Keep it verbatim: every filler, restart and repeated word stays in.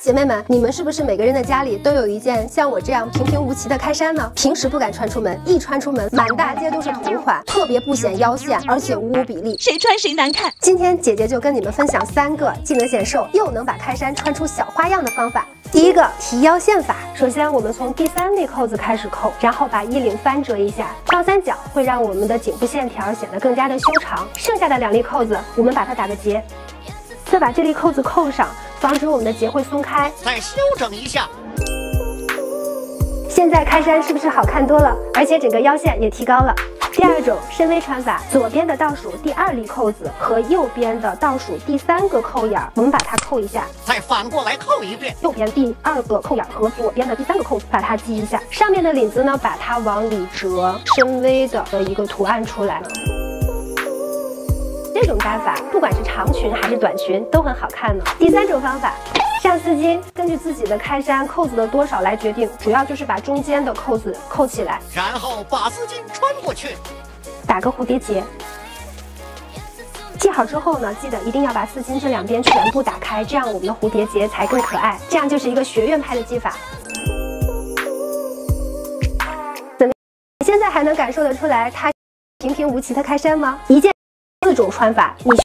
姐妹们，你们是不是每个人的家里都有一件像我这样平平无奇的开衫呢？平时不敢穿出门，一穿出门，满大街都是同款，特别不显腰线，而且五五比例， 谁穿谁难看。 今天姐姐就跟你们分享三个既能显瘦又能把开衫穿出小花样的方法。第一个，提腰线法。首先，我们从第三粒扣子开始扣，然后把衣领翻折一下，倒三角会让我们的颈部线条显得更加的修长。剩下的两粒扣子，我们把它打个结，再把这粒扣子扣上，防止我们的结会松开。 再修整一下。 现在开衫是不是好看多了？而且整个腰线也提高了。第二种深 V 穿法，左边的倒数第二粒扣子和右边的倒数第三个扣眼，我们把它扣一下， 再反过来扣一遍。 右边第二个扣眼和左边的第三个扣子把它系一下。上面的领子呢，把它往里折，深 V 的的一个图案出来。这种搭法，不管是长裙还是短裙，都很好看呢。第三种方法。上丝巾，根据自己的开衫扣子的多少来决定，主要就是把中间的扣子扣起来， 然后把丝巾穿过去， 打个蝴蝶结。系好之后呢，记得一定要把丝巾这两边全部打开，这样我们的蝴蝶结才更可爱。这样就是一个学院派的系法。怎么？现在还能感受得出来它平平无奇的开衫吗？一件四种穿法，你